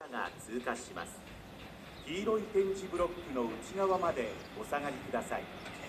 が通過します。黄色い点字ブロックの内側までお下がりください。